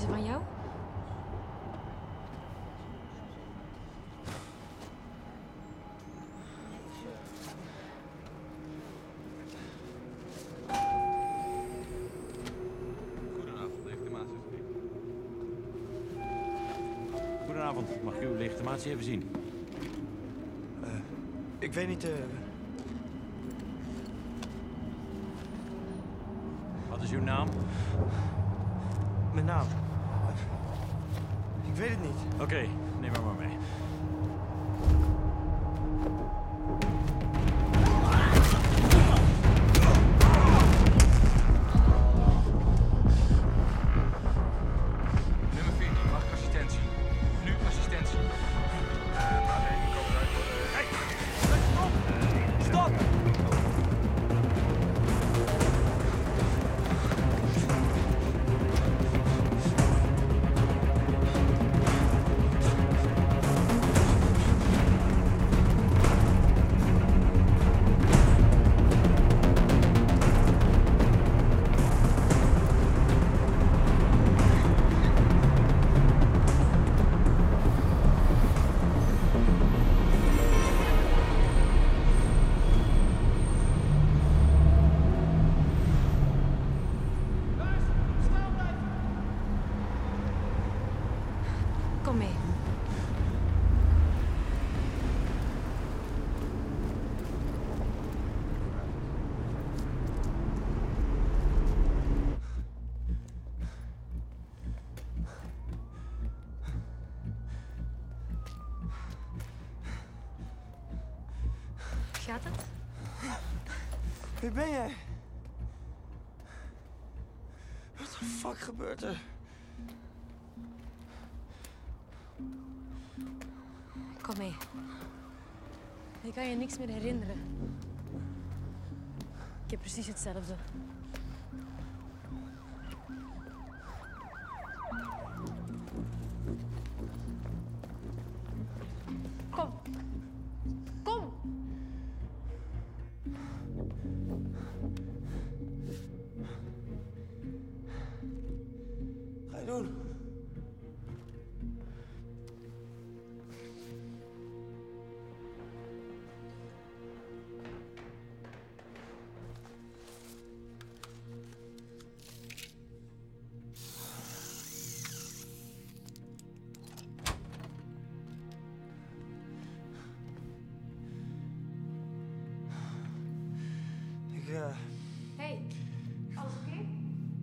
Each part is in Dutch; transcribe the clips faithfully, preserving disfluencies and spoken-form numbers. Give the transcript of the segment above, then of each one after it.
Deze van jou? Goedenavond, legitimatie alsjeblieft. Goedenavond, mag ik uw legitimatie even zien? Uh, ik weet niet... Uh... Wat is uw naam? Mijn naam? Ik weet het niet. Oké, okay, neem maar maar mee. Nummer veertien, mag ik assistentie? Nu assistentie. Uh, maar nee, ik kom eruit voor de... Hey, stop! Stop! Kom mee. Gaat het? Wie ben jij? Wat de fuck gebeurt er? Kom mee. Ik kan je niks meer herinneren. Ik heb precies hetzelfde. Kom. Kom. Wat ga je doen? Ik, uh... Hey, alles oké? Okay?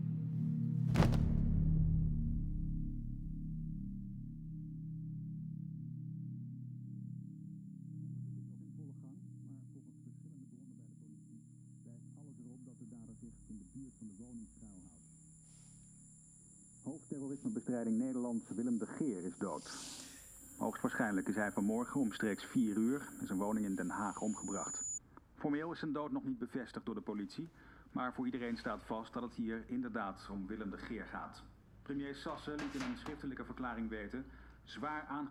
Hoofdterrorismebestrijding Nederland Willem de Geer is dood. Hoogstwaarschijnlijk is hij vanmorgen omstreeks vier uur in zijn woning in Den Haag omgebracht. Formeel is zijn dood nog niet bevestigd door de politie, maar voor iedereen staat vast dat het hier inderdaad om Willem de Geer gaat. Premier Sasse liet in een schriftelijke verklaring weten zwaar aan...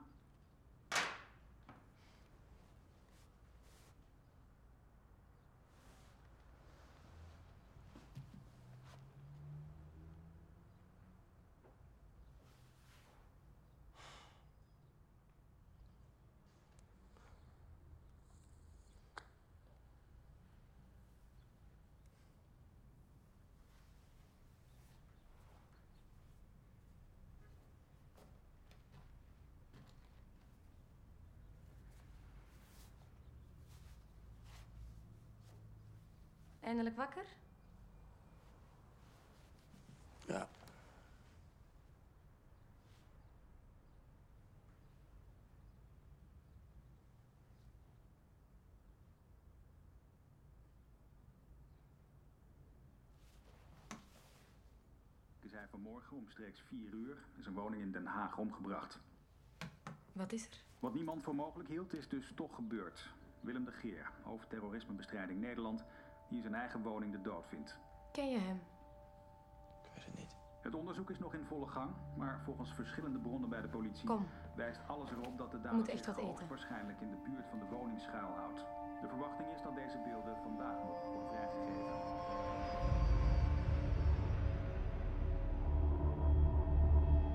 Eindelijk wakker? Ja. is hij vanmorgen omstreeks vier uur in zijn woning in Den Haag omgebracht. Wat is er? Wat niemand voor mogelijk hield, is dus toch gebeurd. Willem de Geer, hoofdterrorismebestrijding Nederland, die in zijn eigen woning de dood vindt. Ken je hem? Ik weet het niet. Het onderzoek is nog in volle gang, maar volgens verschillende bronnen bij de politie Kom. wijst alles erop dat de moet dader echt zich wat eten. hoogstwaarschijnlijk in de buurt van de woning schuilhoudt. De verwachting is dat deze beelden vandaag nog worden vrijgegeven.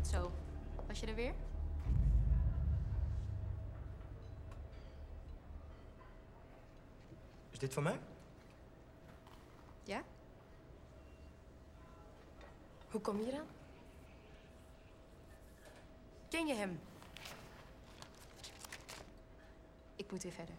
Zo, was je er weer? Is dit van mij? Ja? Hoe kom je hier aan? Ken je hem? Ik moet weer verder.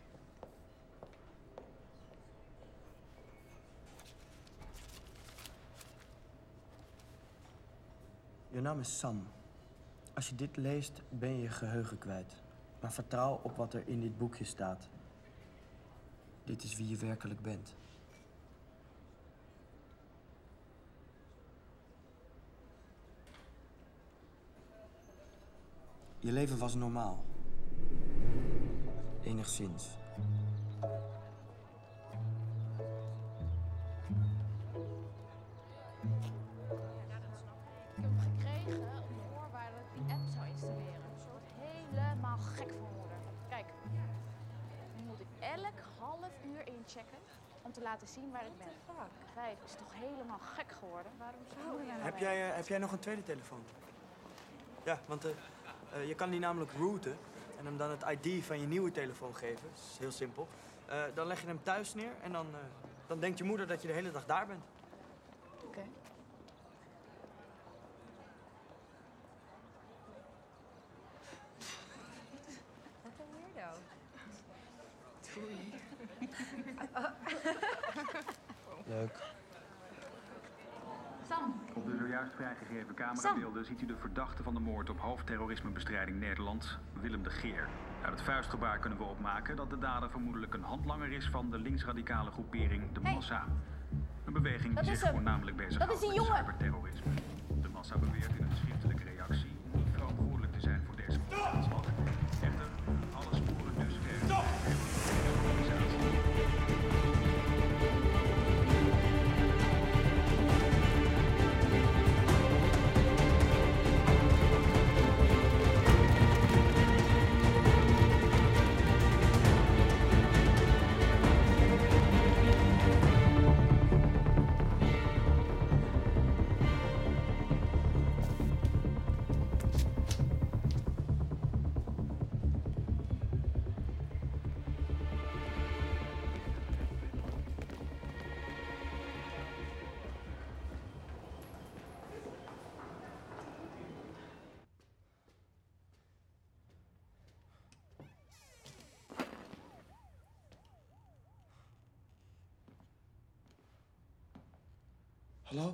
Je naam is Sam. Als je dit leest, ben je je geheugen kwijt. Maar vertrouw op wat er in dit boekje staat. Dit is wie je werkelijk bent. Je leven was normaal. Enigszins. Ik heb hem gekregen op de voorwaarde dat ik die app zou installeren. Dus er wordt helemaal gek van worden. Kijk, nu moet ik elk half uur inchecken om te laten zien waar ik ben. Vijf is toch helemaal gek geworden? Waarom zou je nou Heb jij, uh, heb jij nog een tweede telefoon? Ja, want uh, uh, je kan die namelijk routen en hem dan het I D van je nieuwe telefoon geven. Dat is heel simpel. Uh, dan leg je hem thuis neer en dan, uh, dan denkt je moeder dat je de hele dag daar bent. Oké. Okay. Wat een weirdo. Doei. Leuk. Sam. Op de zojuist vrijgegeven camerabeelden ziet u de verdachte van de moord op hoofdterrorismebestrijding Nederland, Willem de Geer. Uit het vuistgebaar kunnen we opmaken dat de dader vermoedelijk een handlanger is van de linksradicale groepering De Massa. Een beweging die zich voornamelijk bezighoudt met cyberterrorisme. De Massa beweert in een schriftelijke reactie niet verantwoordelijk te zijn voor deze moordaanslag. Echter, alle sporen dus ver. Stop! Hallo?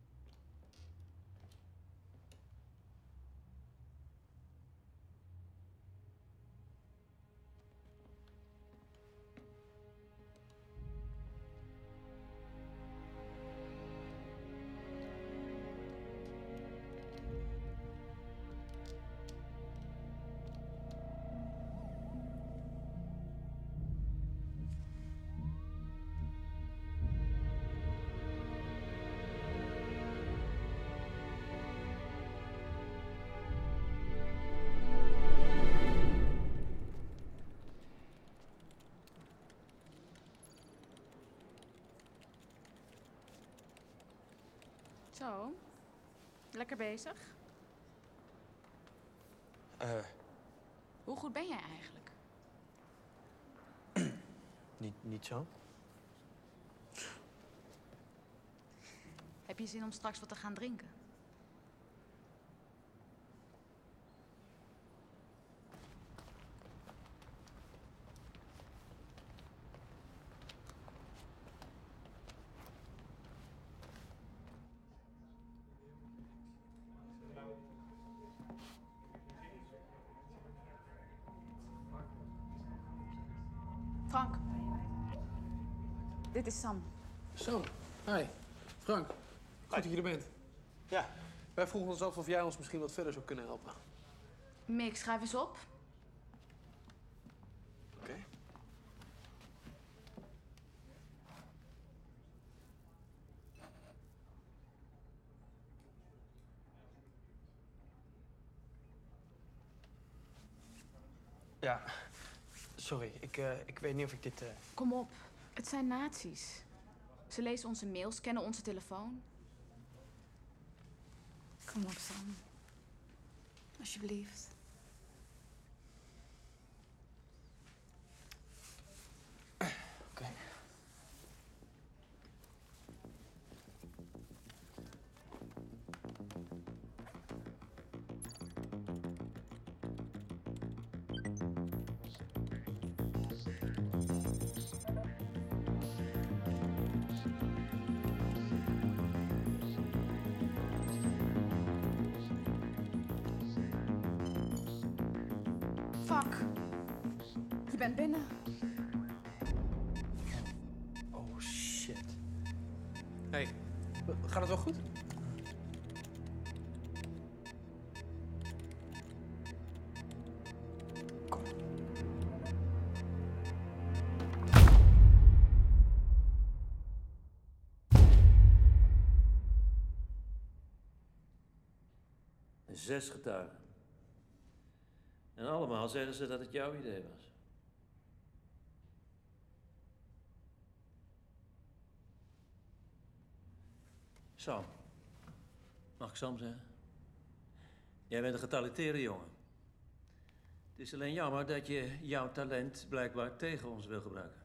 Zo. Lekker bezig. Eh, uh, Hoe goed ben jij eigenlijk? niet, niet zo. Heb je zin om straks wat te gaan drinken? Frank. Dit is Sam. Sam, hi. Frank, goed dat je er bent. Ja. Wij vroegen ons af of jij ons misschien wat verder zou kunnen helpen. Mick, schrijf eens op. Oké. Okay. Ja, sorry. Ik, uh, ik weet niet of ik dit... Uh... Kom op. Het zijn nazi's. Ze lezen onze mails, kennen onze telefoon. Kom op, Sam. Alsjeblieft. Oké. Fuck. Je bent binnen. Oh, shit. Hey, gaat het wel goed? Kom. Zes getuigen. En allemaal zeggen ze dat het jouw idee was. Sam. Mag ik Sam zeggen? Jij bent een getalenteerde jongen. Het is alleen jammer dat je jouw talent blijkbaar tegen ons wil gebruiken.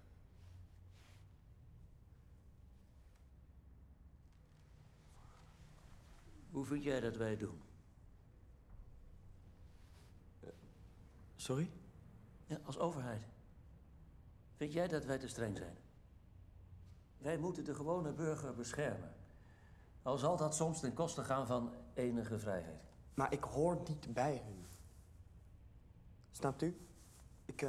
Hoe vind jij dat wij het doen? Sorry? Ja, als overheid. Vind jij dat wij te streng zijn? Wij moeten de gewone burger beschermen. Al zal dat soms ten koste gaan van enige vrijheid. Maar ik hoor niet bij hun. Snapt u? Ik, eh...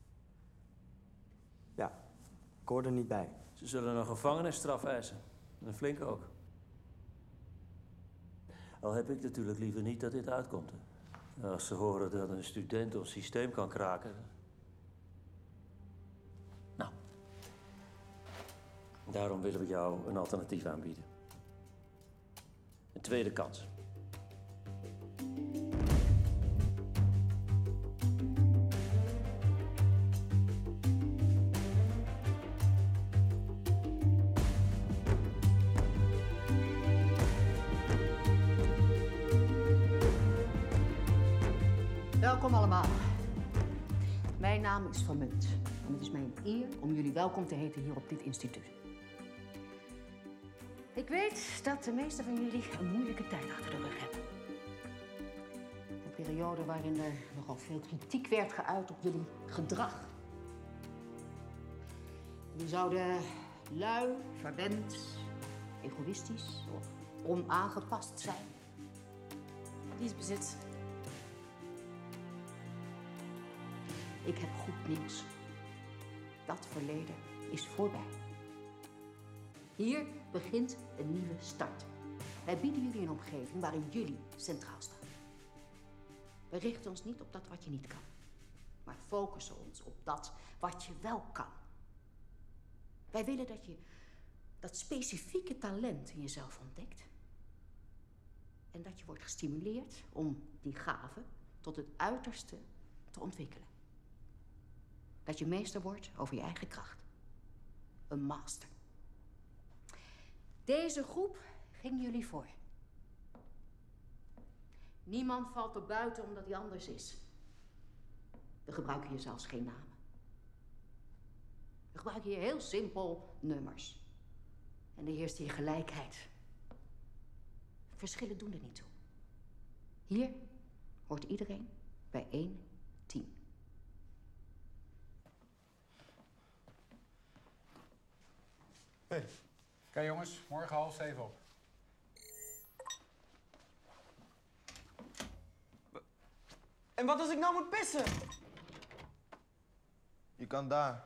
Ja, ik hoor er niet bij. Ze zullen een gevangenisstraf eisen. Een flinke ook. Al heb ik natuurlijk liever niet dat dit uitkomt. Hè. Als ze horen dat een student ons systeem kan kraken. Nou. Daarom willen we jou een alternatief aanbieden. Een tweede kans. Welkom allemaal. Mijn naam is Van Munt en het is mij een eer om jullie welkom te heten hier op dit instituut. Ik weet dat de meesten van jullie een moeilijke tijd achter de rug hebben. Een periode waarin er nogal veel kritiek werd geuit op jullie gedrag. Jullie zouden lui, verwend, egoïstisch of onaangepast zijn. Die is bezit. Ik heb goed nieuws. Dat verleden is voorbij. Hier begint een nieuwe start. Wij bieden jullie een omgeving waarin jullie centraal staan. We richten ons niet op dat wat je niet kan, maar focussen ons op dat wat je wel kan. Wij willen dat je dat specifieke talent in jezelf ontdekt en dat je wordt gestimuleerd om die gave tot het uiterste te ontwikkelen. Dat je meester wordt over je eigen kracht. Een master. Deze groep ging jullie voor. Niemand valt er buiten omdat hij anders is. We gebruiken hier zelfs geen namen. We gebruiken hier heel simpel nummers. En er heerst hier gelijkheid. Verschillen doen er niet toe. Hier hoort iedereen bij één team. Hey. Oké jongens, morgen half zeven op. En wat als ik nou moet pissen? Je kan daar.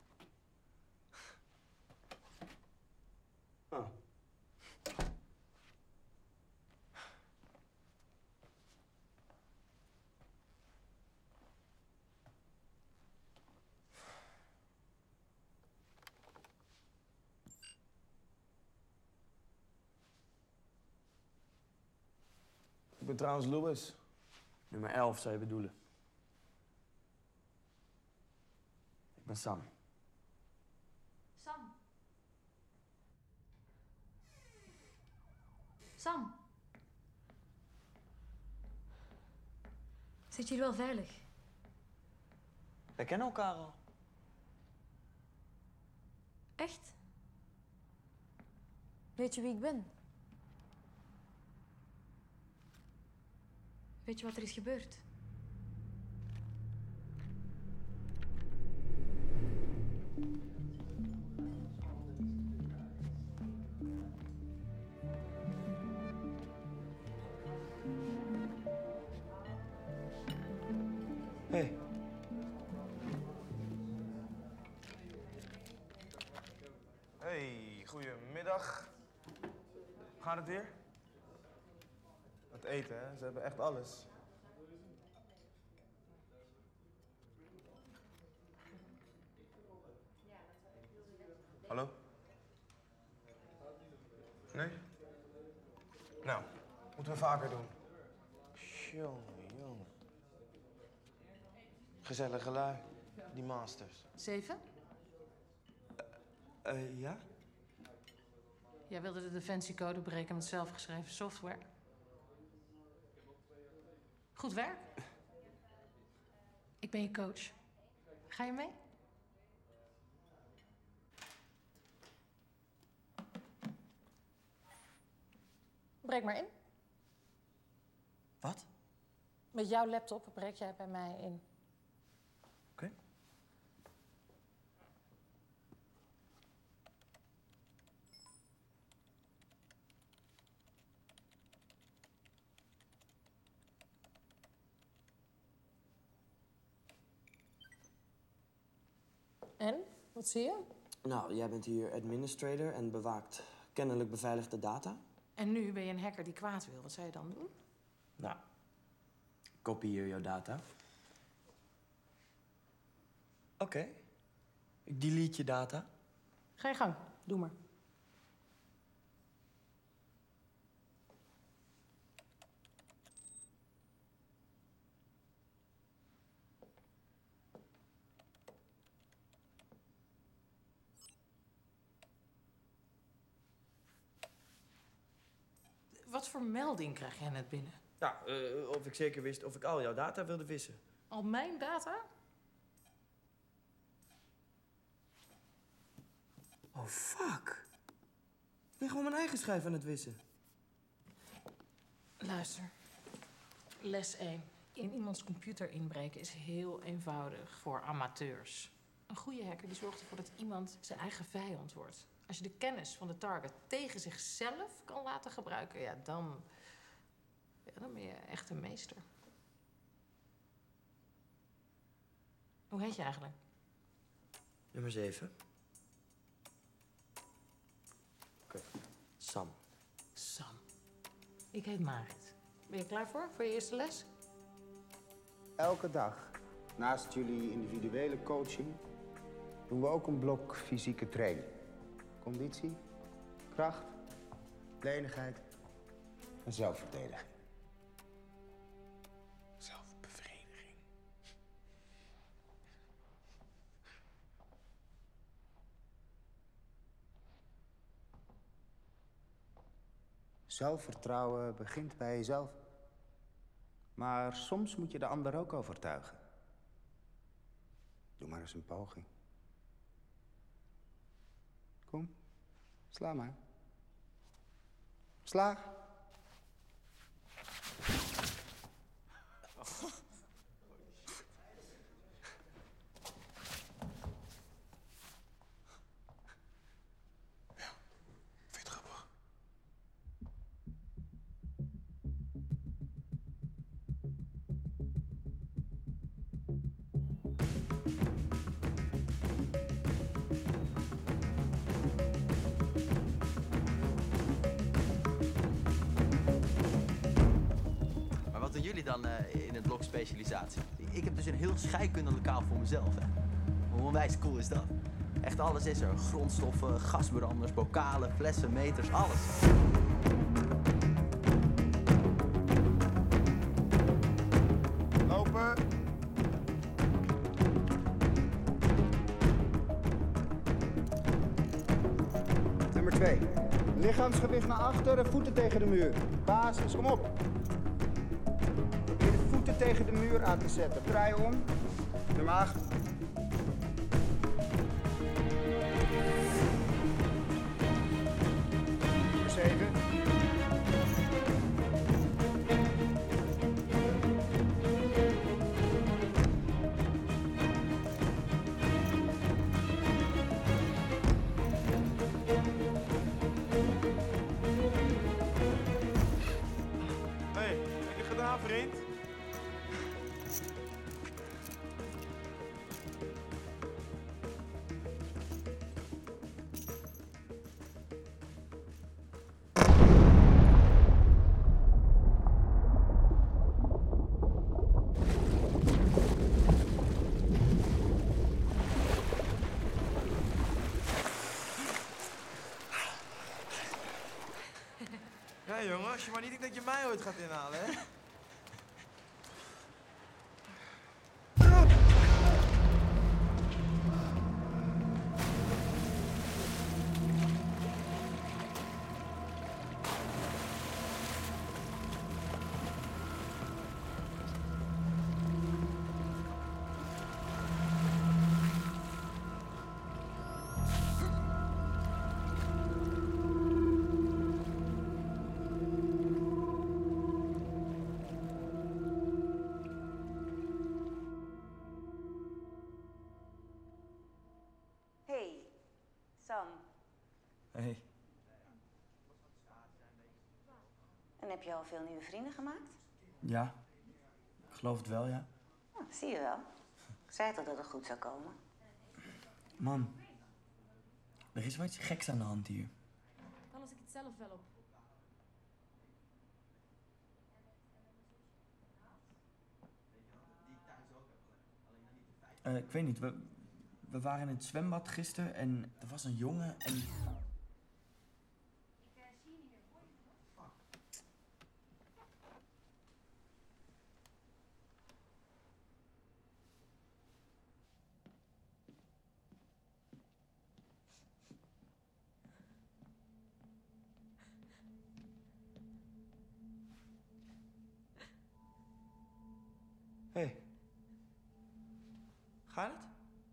Oh. Ik ben trouwens Louis. Nummer elf zou je bedoelen. Ik ben Sam. Sam. Sam. Zit je hier wel veilig? Wij kennen elkaar al. Echt? Weet je wie ik ben? Weet je wat er is gebeurd? Hey. Hey, goedemiddag. Gaat het weer? Het eten, hè? Ze hebben echt alles. Hallo? Nee? Nou, moeten we vaker doen. Jongen, jongen. Gezellige lui, die masters. Zeven? Eh, uh, ja? Jij wilde de defensiecode breken met zelfgeschreven software. Goed werk. Ik ben je coach. Ga je mee? Breek maar in. Wat? Met jouw laptop breek jij bij mij in. Oké. Okay. En? Wat zie je? Nou, jij bent hier administrator en bewaakt kennelijk beveiligde data. En nu ben je een hacker die kwaad wil. Wat zou je dan doen? Nou, ik kopieer jouw data. Oké. Okay. Ik delete je data. Ga je gang. Doe maar. Wat voor melding krijg jij net binnen? Ja, uh, of ik zeker wist of ik al jouw data wilde wissen. Al mijn data? Oh, fuck. Ik ben gewoon mijn eigen schijf aan het wissen. Luister. Les één. In iemands computer inbreken is heel eenvoudig voor amateurs. Een goede hacker die zorgt ervoor dat iemand zijn eigen vijand wordt. Als je de kennis van de target tegen zichzelf kan laten gebruiken, ja, dan, ja, dan ben je echt een meester. Hoe heet je eigenlijk? Nummer zeven. Oké. Okay. Sam. Sam. Ik heet Marit. Ben je klaar voor, voor je eerste les? Elke dag, naast jullie individuele coaching, doen we ook een blok fysieke training. Conditie, kracht, lenigheid en zelfverdediging. Zelfbevrediging. Zelfvertrouwen begint bij jezelf. Maar soms moet je de ander ook overtuigen. Doe maar eens een poging. Kom, sla maar. Sla. Jullie dan uh, in het blok specialisatie? Ik heb dus een heel scheikundelokaal voor mezelf. Hè. Hoe onwijs cool is dat? Echt alles is er. Grondstoffen, gasbranders, bokalen, flessen, meters, alles. Lopen. Nummer twee. Lichaamsgewicht naar achteren, voeten tegen de muur. Basis, kom op. heupen tegen de muur aan te zetten. Draai om. Nummer acht. Nummer zeven. Hé, heb je gedaan, vriend? Ja, jongen, als je maar niet denkt dat je mij ooit gaat inhalen, hè? Hey, Sam. Hey. En heb je al veel nieuwe vrienden gemaakt? Ja, ik geloof het wel, ja. Oh, zie je wel. Ik zei toch dat het goed zou komen? Man, er is wel iets geks aan de hand hier. Dan los ik het zelf wel op. Eh, ik weet niet, we, we waren in het zwembad gisteren en er was een jongen en... Hé. Hey. Gaat het?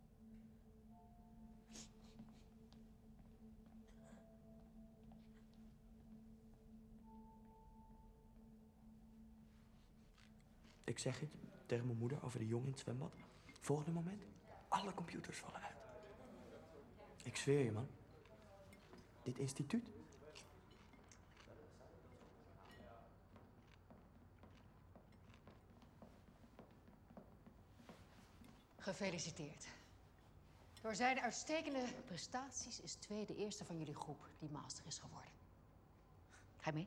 Ik zeg het tegen mijn moeder over de jongen in het zwembad. Volgende moment, alle computers vallen uit. Ik zweer je, man. Dit instituut. Gefeliciteerd. Door zijn uitstekende prestaties is Twee de eerste van jullie groep die master is geworden. Ga je mee?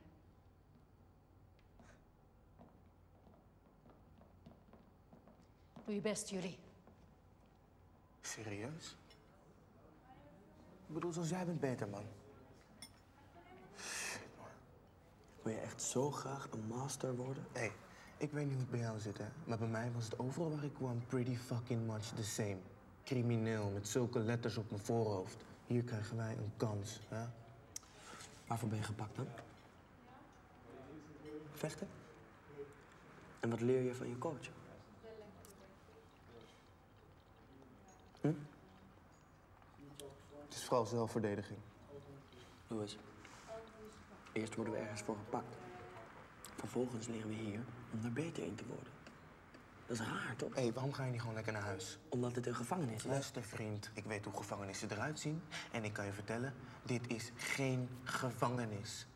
Doe je best, jullie. Serieus? Ik bedoel, zoals jij bent beter, man. Wil je echt zo graag een master worden? Hé, hey, ik weet niet hoe het bij jou zit, hè. Maar bij mij was het overal waar ik kwam pretty fucking much the same. Crimineel, met zulke letters op mijn voorhoofd. Hier krijgen wij een kans, hè. Waarvoor ben je gepakt dan? Vechten? En wat leer je van je coach? Hm? Het is vooral zelfverdediging. Louis, eerst worden we ergens voor gepakt. Vervolgens leren we hier om er beter in te worden. Dat is raar, toch? Hé, hey, waarom ga je niet gewoon lekker naar huis? Omdat het een gevangenis is. Luister, vriend. Ik weet hoe gevangenissen eruit zien. En ik kan je vertellen, dit is geen gevangenis.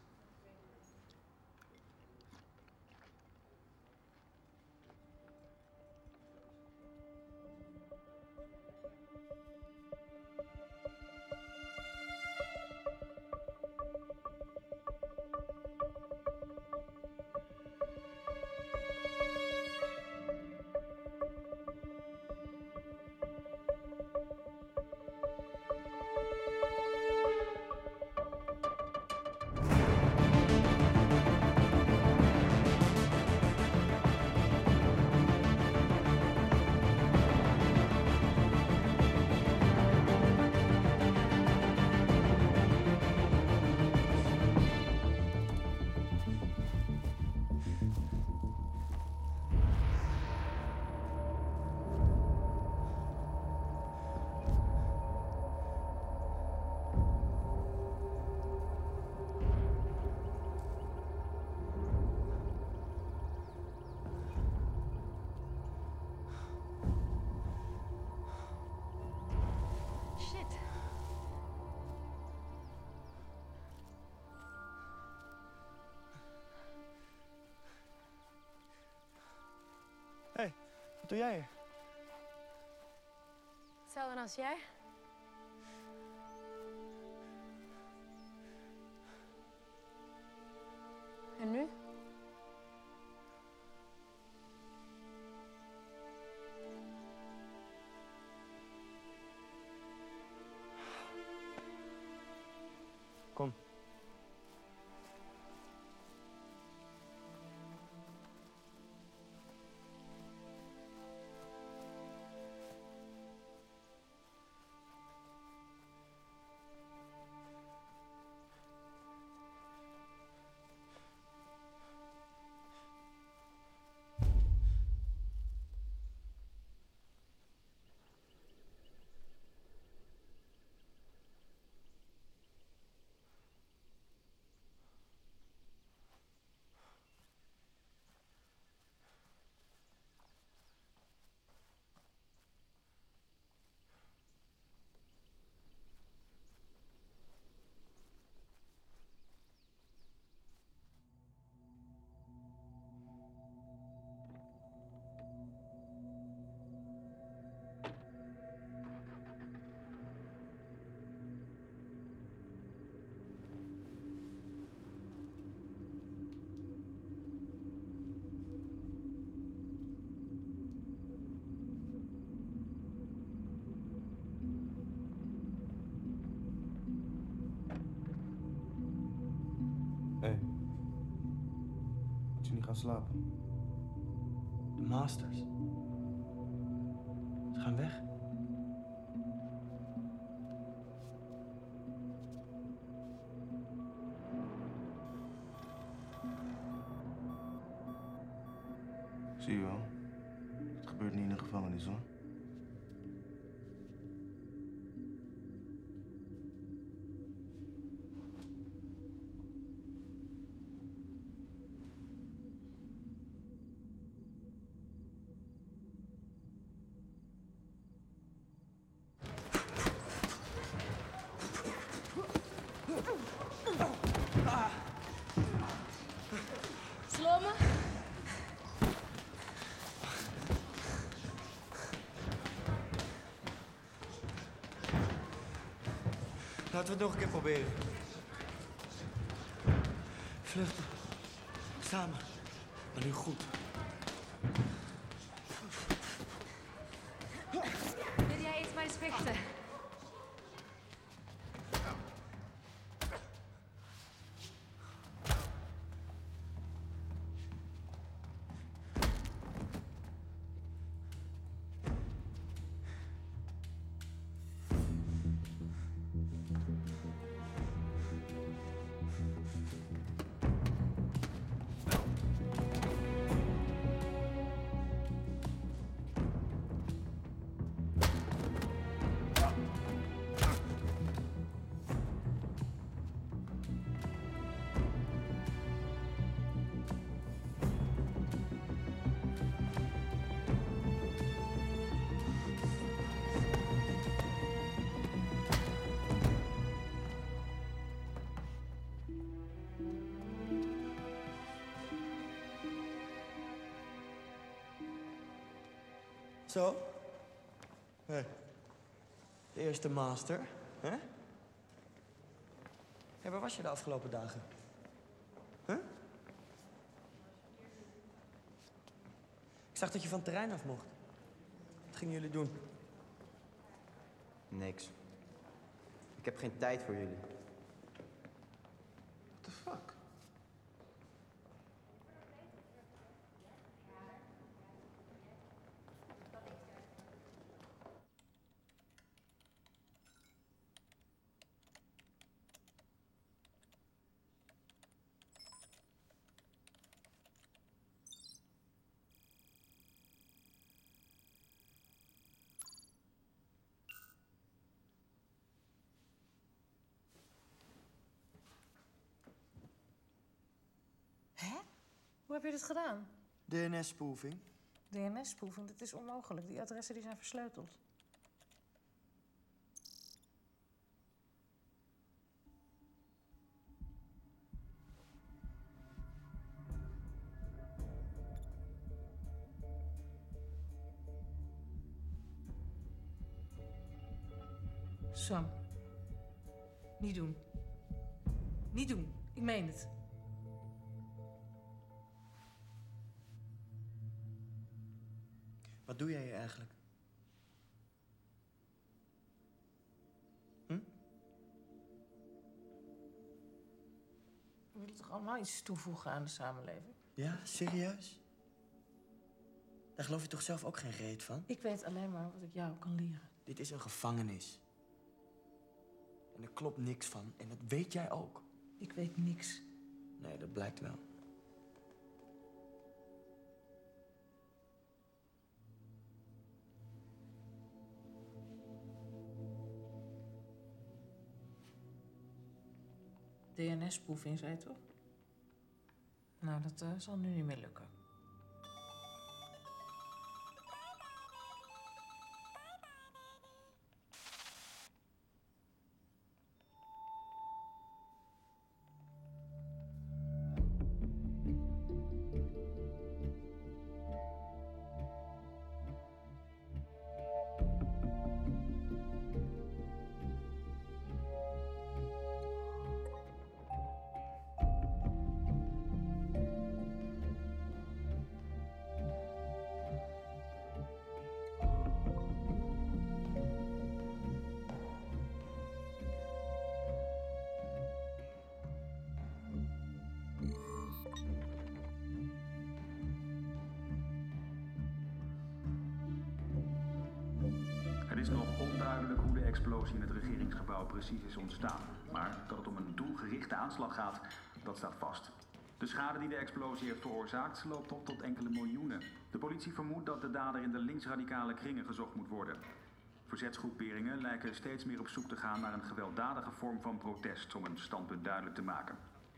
Wat doe jij hier? Hetzelfde als jij. En nu? Kom. Hé. Hey. Moet je niet gaan slapen? De Masters. Ze gaan weg. Zie je wel. Het gebeurt niet in de gevangenis, hoor. Slomen? Laten we het nog een keer proberen. Vluchten. Samen. Maar nu goed. Wil jij iets maar eens vechten? Zo. Hey. De eerste master, hè? Hey, waar was je de afgelopen dagen? Huh? Ik zag dat je van het terrein af mocht. Wat gingen jullie doen? Niks. Ik heb geen tijd voor jullie. What the fuck? Hoe heb je dit gedaan? D N S-spoofing. D N S-spoofing, dat is onmogelijk. Die adressen die zijn versleuteld. Sam. Niet doen. Niet doen. Ik meen het. Wat doe jij hier eigenlijk? We willen toch allemaal iets toevoegen aan de samenleving? Ja, serieus? Daar geloof je toch zelf ook geen reet van? Ik weet alleen maar wat ik jou kan leren. Dit is een gevangenis. En er klopt niks van. En dat weet jij ook. Ik weet niks. Nee, dat blijkt wel. D N S-proefing, zei je toch? Nou, dat uh, zal nu niet meer lukken. Het is nog onduidelijk hoe de explosie in het regeringsgebouw precies is ontstaan. Maar dat het om een doelgerichte aanslag gaat, dat staat vast. De schade die de explosie heeft veroorzaakt loopt op tot enkele miljoenen. De politie vermoedt dat de dader in de linksradicale kringen gezocht moet worden. Verzetsgroeperingen lijken steeds meer op zoek te gaan naar een gewelddadige vorm van protest om een standpunt duidelijk te maken.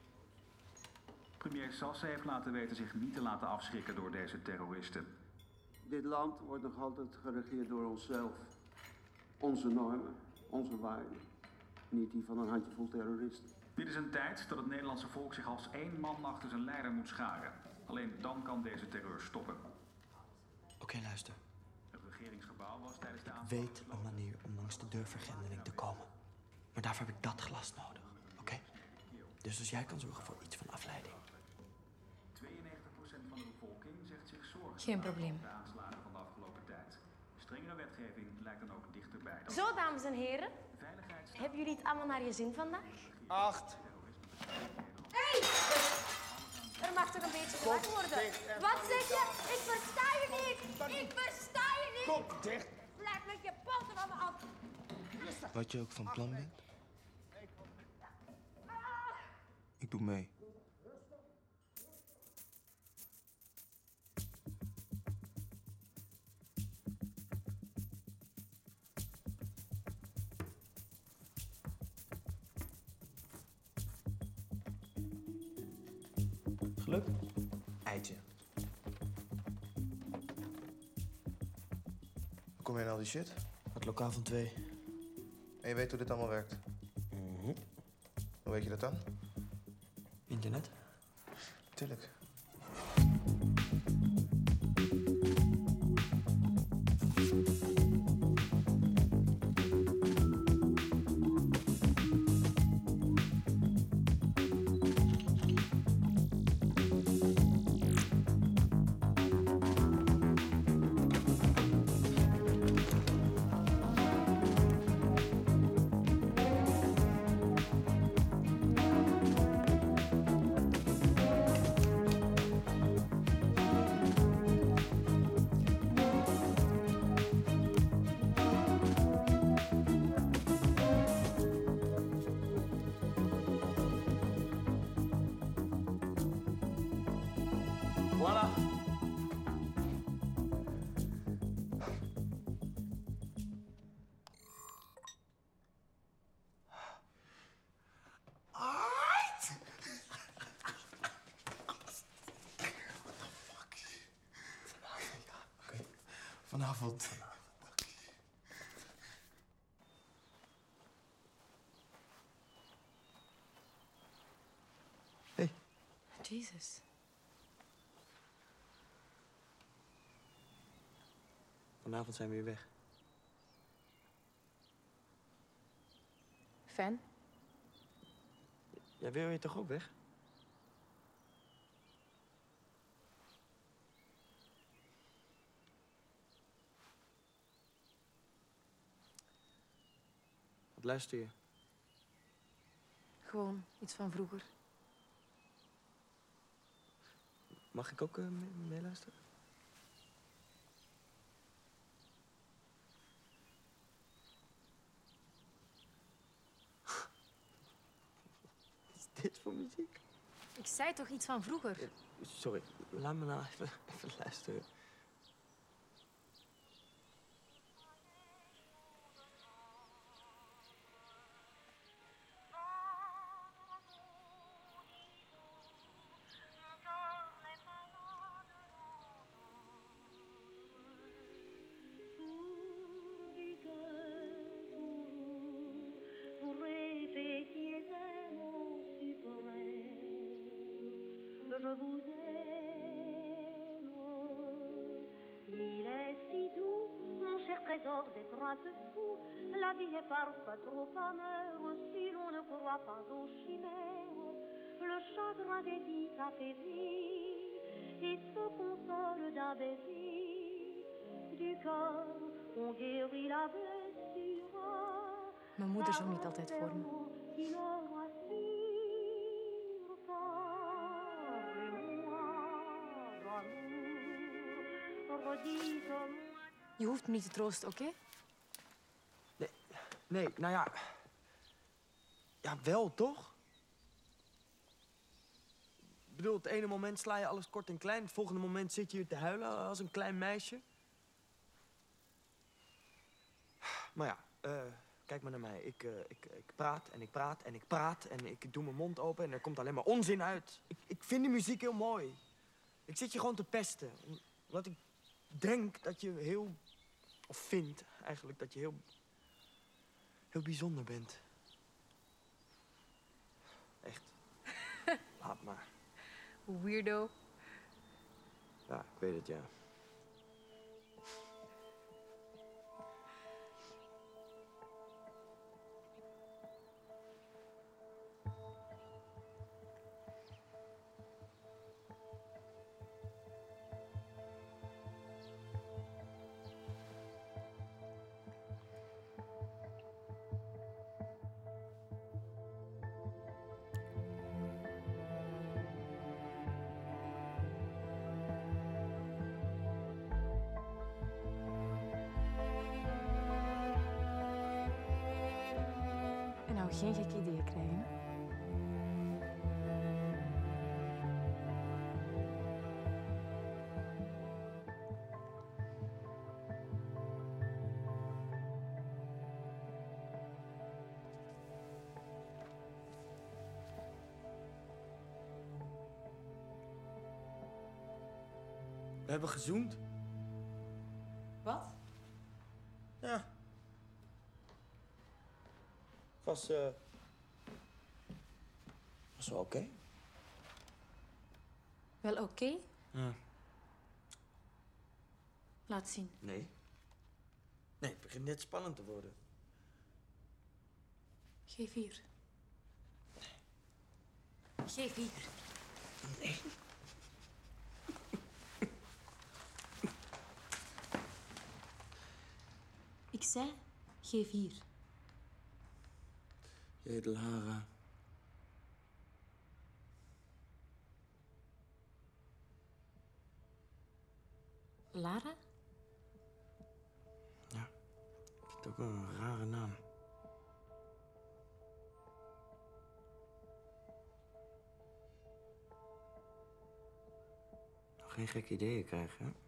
Premier Sasse heeft laten weten zich niet te laten afschrikken door deze terroristen. Dit land wordt nog altijd geregeerd door onszelf. Onze normen, onze waarden. Niet die van een handjevol terroristen. Dit is een tijd dat het Nederlandse volk zich als één man achter zijn leider moet scharen. Alleen dan kan deze terreur stoppen. Oké, okay, luister. Het regeringsgebouw was tijdens de Ik aanval... weet een manier om langs de deurvergrendeling te komen. Maar daarvoor heb ik dat glas nodig, oké? Okay? Dus als jij kan zorgen voor iets van afleiding. tweeënnegentig procent van de bevolking zegt zich zorgen Geen probleem. over de aanslagen van de afgelopen tijd. Strengere wetgeving lijkt dan ook dichterbij. Dan Zo, dames en heren. Hebben jullie het allemaal naar je zin vandaag? Acht. Hey! Er mag toch een beetje gewacht worden? Wat zeg je? Ik versta je niet! Ik versta je niet! Kop dicht! Blijf met je poten van me af! Wat je ook van plan bent, ik doe mee. Gelukt? Eitje. Hoe kom je aan al die shit? Het lokaal van twee. En je weet hoe dit allemaal werkt? Mm-hmm. Hoe weet je dat dan? Internet? Tuurlijk. Voilà. Vanavond. Hey. Jesus. Vanavond zijn we weer weg. Fan? Ja, wil je toch ook weg? Wat luister je? Gewoon iets van vroeger. Mag ik ook uh, mee- meeluisteren? Wat is dit voor muziek? Ik zei toch iets van vroeger? Sorry, laat me nou even, even luisteren. Je vous aime, il est si doux, mon cher trésor d'être un peu fou. La vie est parfois trop amère si l'on ne croit pas aux chimères. Le chagrin des vies apaisit et se console d'un baiser. Du cœur, on guérit la blessure. Mijn moeder zong niet altijd voor me. Qui le rassure, parlez-moi d'amour, redites-moi. Je hoeft me niet te troosten, oké? Okay? Nee, nee, nou ja... Ja, wel, toch? Ik bedoel, het ene moment sla je alles kort en klein. Het volgende moment zit je hier te huilen als een klein meisje. Maar ja, uh, kijk maar naar mij. Ik, uh, ik, ik praat en ik praat en ik praat en ik doe mijn mond open en er komt alleen maar onzin uit. Ik, ik vind de muziek heel mooi. Ik zit je gewoon te pesten. Omdat ik denk dat je heel... Of vind eigenlijk dat je heel... Heel bijzonder bent. Echt. Laat maar. Weirdo. Ja, ik weet het, ja. En nou geen gekke ideeën krijgen. We hebben gezoend. Wat? Ja. Was, eh... was wel oké. Okay. Wel oké? Okay? Ja. Laat zien. Nee. Nee, het begint net spannend te worden. Geef hier. Geef hier. Nee. Ik zei, geef hier. Je heet Lara. Lara? Ja. Ik vind het ook wel een rare naam. Nog geen gekke ideeën krijgen, hè?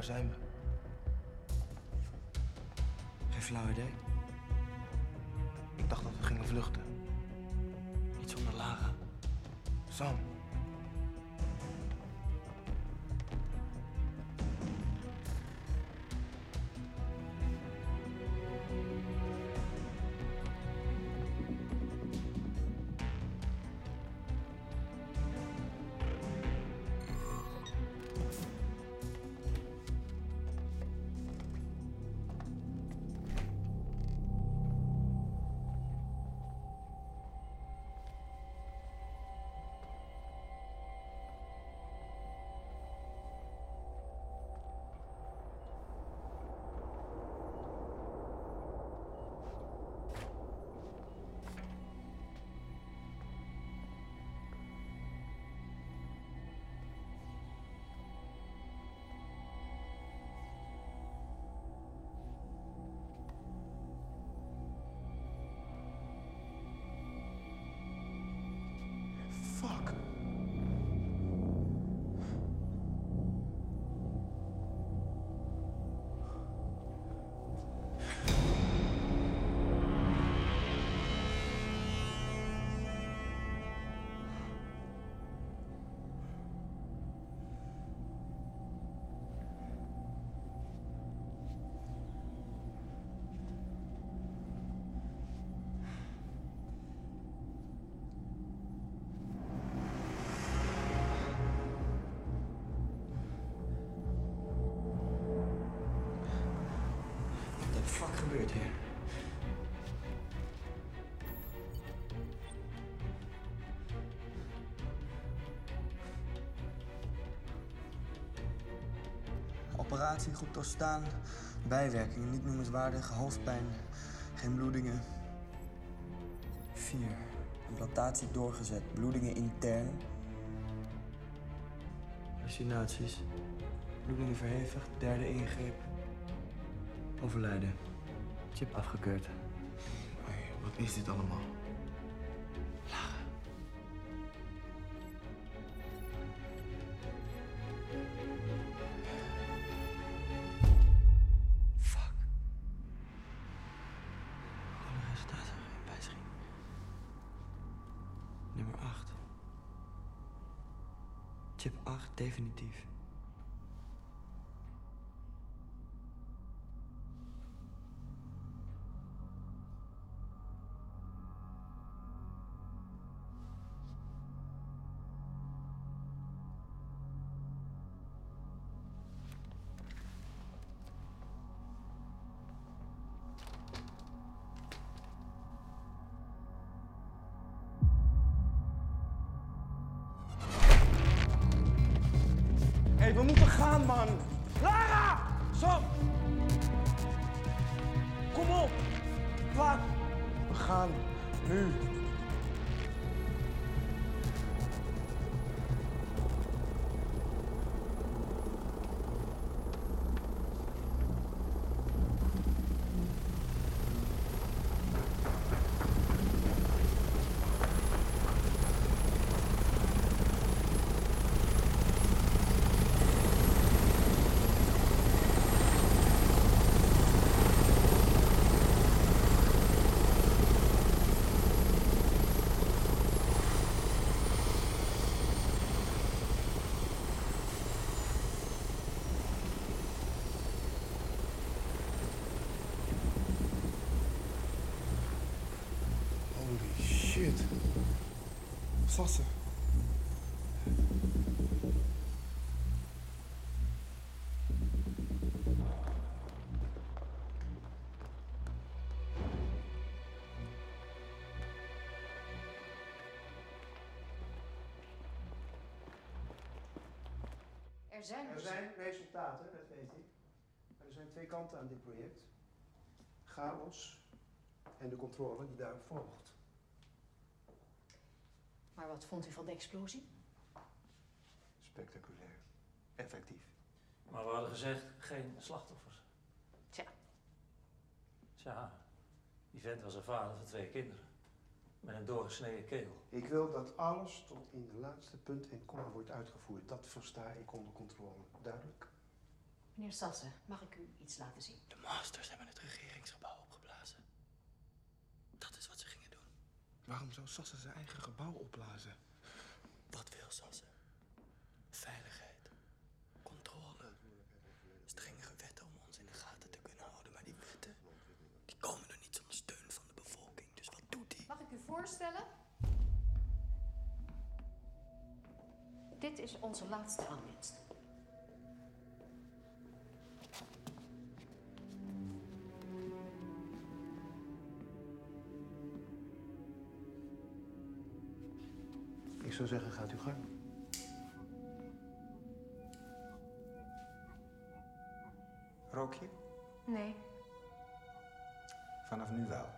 zijn we? Geen flauw idee. Ik dacht dat we gingen vluchten. Niet zonder Lara. Sam. Fuck. Wat de fuck gebeurt hier? Operatie goed doorstaan. Bijwerkingen niet noemenswaardig. Hoofdpijn. Geen bloedingen. vier. Implantatie doorgezet. Bloedingen intern. Hallucinaties. Bloedingen verhevigd. Derde ingreep. Overlijden. Chip afgekeurd. Hey, wat is dit allemaal? Fuck. Alle resultaten geen wijziging. Nummer acht. Chip acht, definitief. Hé, hey, we moeten gaan, man. Lara! Sam! Kom op! Wat? We gaan. Nu. Holy shit. Sassen. Er zijn, Er zijn resultaten, dat weet ik. Maar er zijn twee kanten aan dit project. Chaos en de controle die daarop volgt. Maar wat vond u van de explosie? Spectaculair. Effectief. Maar we hadden gezegd, geen slachtoffers. Tja. Tja, die vent was een vader van twee kinderen. Met een doorgesneden keel. Ik wil dat alles tot in de laatste punt en komma wordt uitgevoerd. Dat versta ik onder controle. Duidelijk? Meneer Sassen, mag ik u iets laten zien? De Masters hebben het regeringsgebouw opgeblazen. Dat is wat ze gingen doen. Waarom zou Sassen zijn eigen gebouw opblazen? Wat wil Sassen? Veiligheid. Controle. Strengere wetten om ons in de gaten te kunnen houden. Maar die wetten, die komen er niet zonder steun van de bevolking. Dus wat doet hij? Mag ik u voorstellen? Dit is onze laatste aanwinst. Ik zou zeggen, gaat u gang. Rook je? Nee. Vanaf nu wel.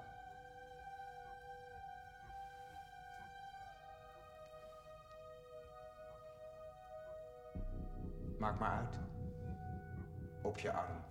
Maak maar uit. Op je arm.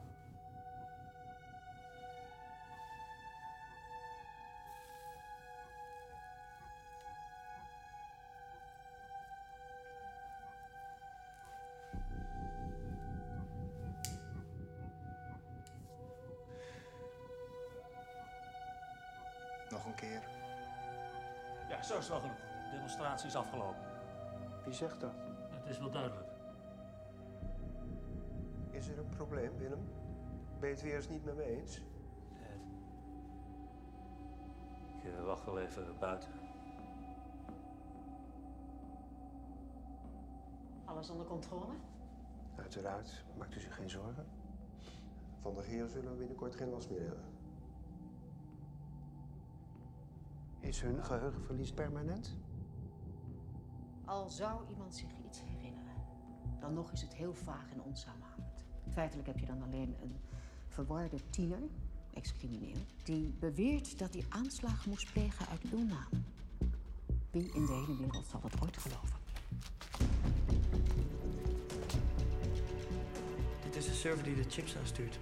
Nog een keer. Ja, zo is het wel genoeg. De demonstratie is afgelopen. Wie zegt dat? Het is wel duidelijk. Is er een probleem, Willem? Ben je het weer eens niet met me eens? Ik uh, wacht wel even buiten. Alles onder controle? Uiteraard, maakt u zich geen zorgen. Van de Geer zullen we binnenkort geen last meer hebben. Is hun geheugenverlies permanent? Al zou iemand zich iets herinneren, dan nog is het heel vaag en onsamenhangend. Feitelijk heb je dan alleen een verwarde tiener, ex-crimineel, die beweert dat hij aanslagen moest plegen uit deelname. Wie in de hele wereld zal dat ooit geloven? Dit is de server die de chips aanstuurt.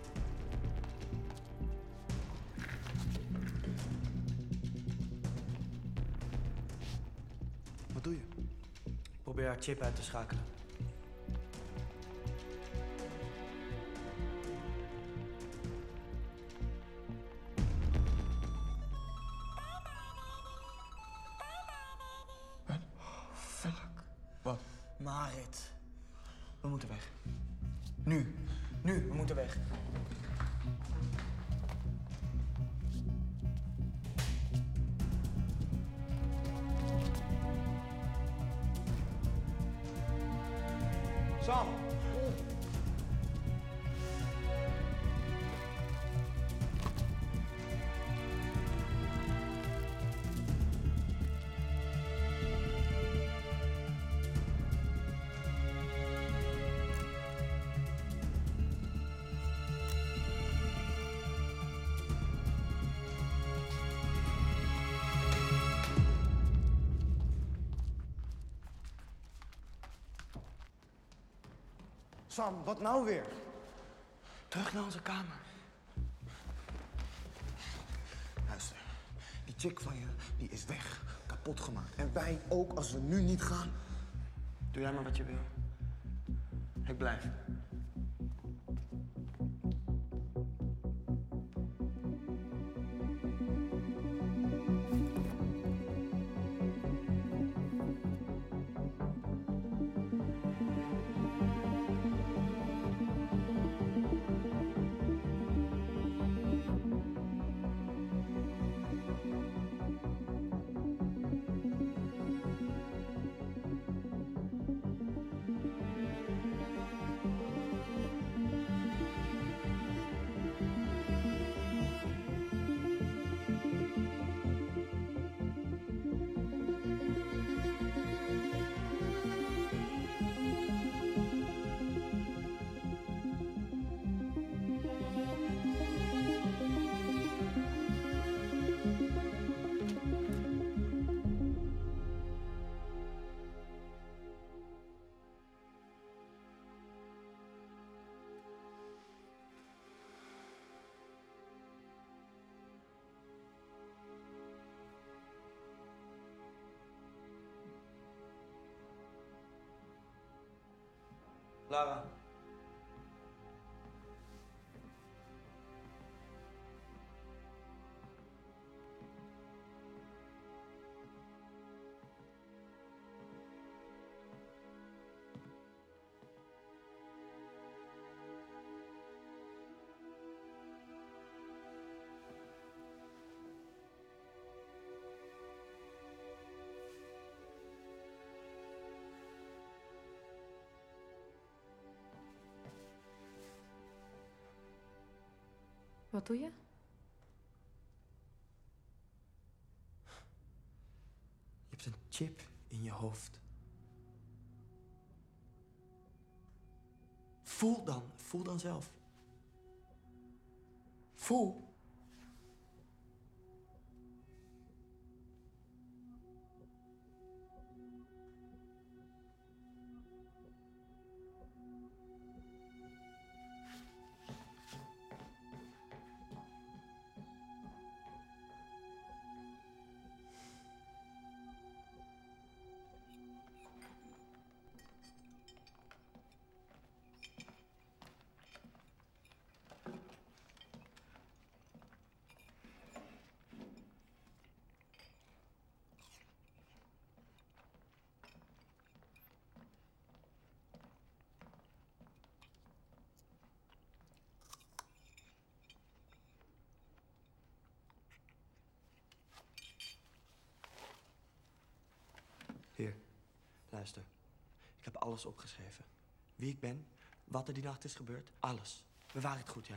Wat doe je? Ik probeer haar chip uit te schakelen. Wat? Marit. We moeten weg. Nu. Nu, we moeten weg. Sam! Sam, wat nou weer? Terug naar onze kamer. Luister, die chick van je, die is weg. Kapot gemaakt. En wij ook als we nu niet gaan. Doe jij maar wat je wil. Ik blijf. Lara. Wat doe je? Je hebt een chip in je hoofd. Voel dan. Voel dan zelf. Voel. Hier, luister. Ik heb alles opgeschreven. Wie ik ben, wat er die nacht is gebeurd, alles. Bewaar het goed, ja?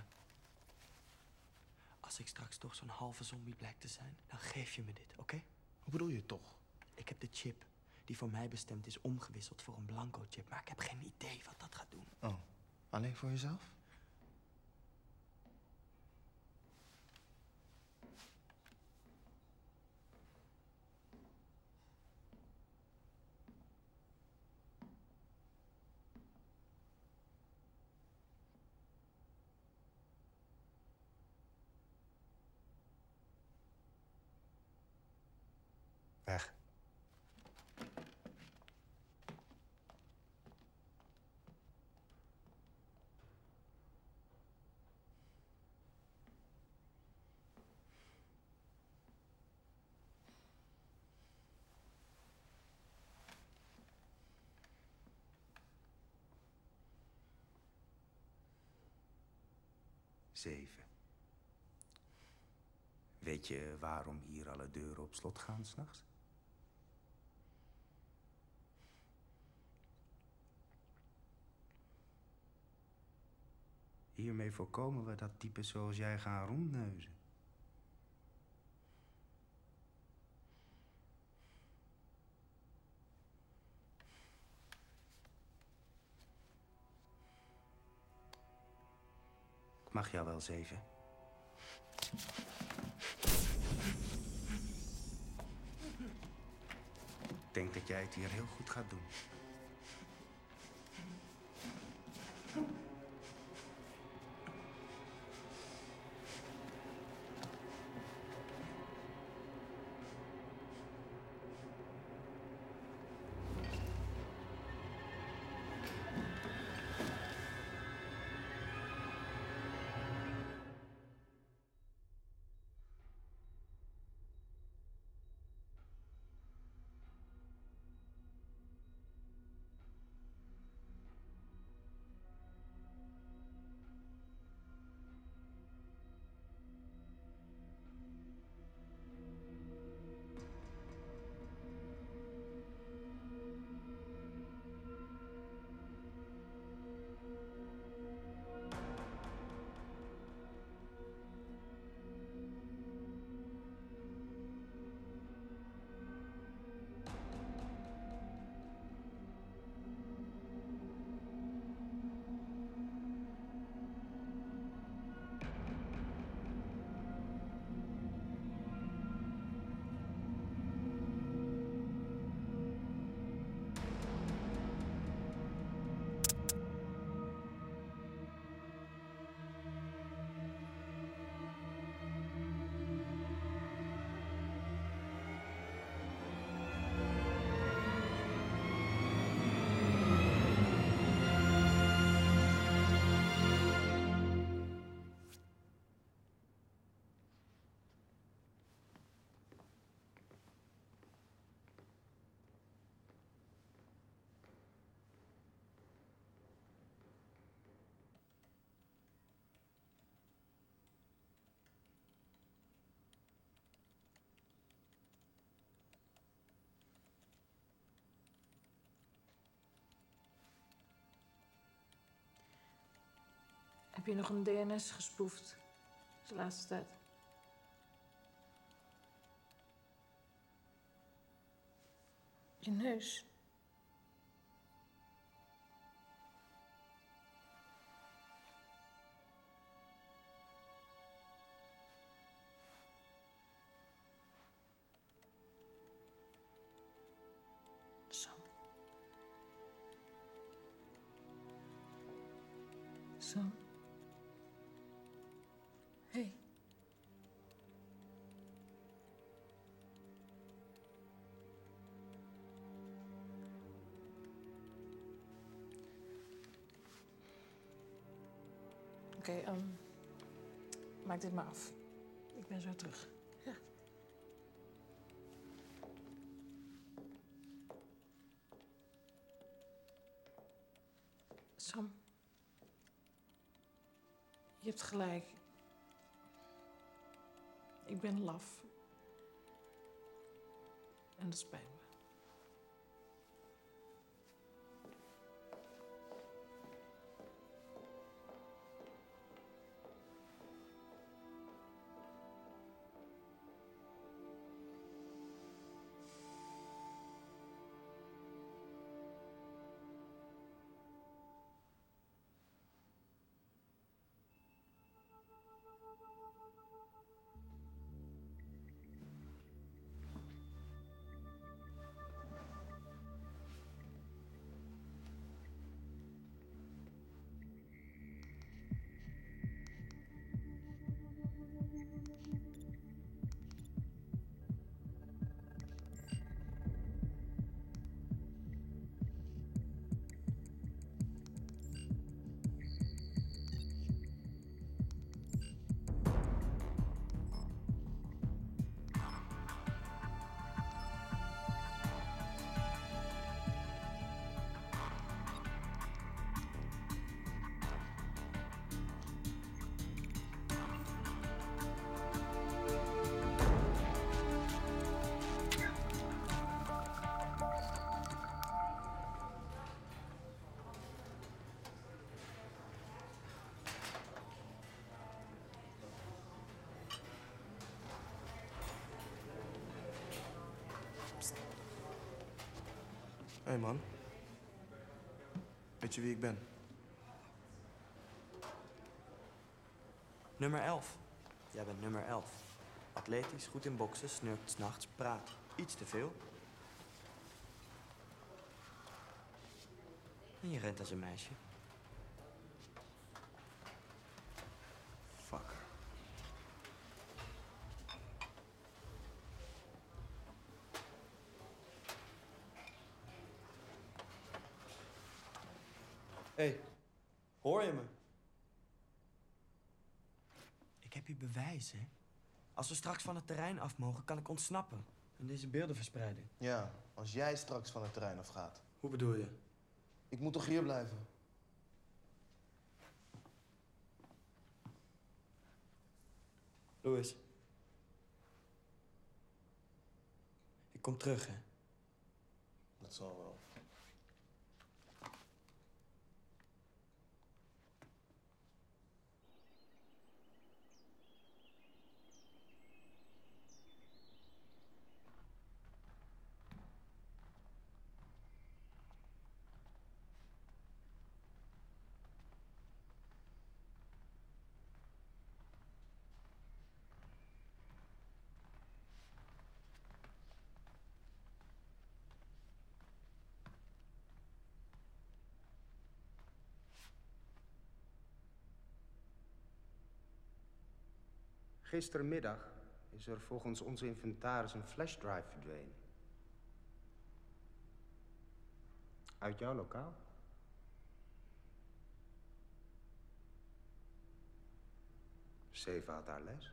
Als ik straks toch zo'n halve zombie blijkt te zijn, dan geef je me dit, oké? Okay? Hoe bedoel je toch? Ik heb de chip die voor mij bestemd is omgewisseld voor een blanco chip, maar ik heb geen idee wat dat gaat doen. Oh, alleen voor jezelf? Weg. Zeven. Weet je waarom hier alle deuren op slot gaan s'nachts? Hiermee voorkomen we dat typen zoals jij gaan rondneuzen. Ik mag jou wel, Zeven. Ik denk dat jij het hier heel goed gaat doen. Heb je nog een D N S gespoefd? is de laatste tijd. Je neus. Sam. Sam. Hey. Oké, okay, um, maak dit maar af. Ik ben zo terug. Ja. Sam. Je hebt gelijk. Ik ben laf. En dat spijt me. Hé hey man. Weet je wie ik ben? Nummer elf. Jij bent nummer elf. Atletisch, goed in boksen, snurkt 's nachts, praat iets te veel. En je rent als een meisje. Fuck. Hé, hey, hoor je me? Ik heb hier bewijzen. Als we straks van het terrein af mogen, kan ik ontsnappen. En deze beelden verspreiden. Ja, als jij straks van het terrein afgaat. Hoe bedoel je? Ik moet toch hier blijven? Louis. Ik kom terug, hè. Dat zal wel. Gistermiddag is er volgens onze inventaris een flashdrive verdwenen. Uit jouw lokaal? Seva had daar les.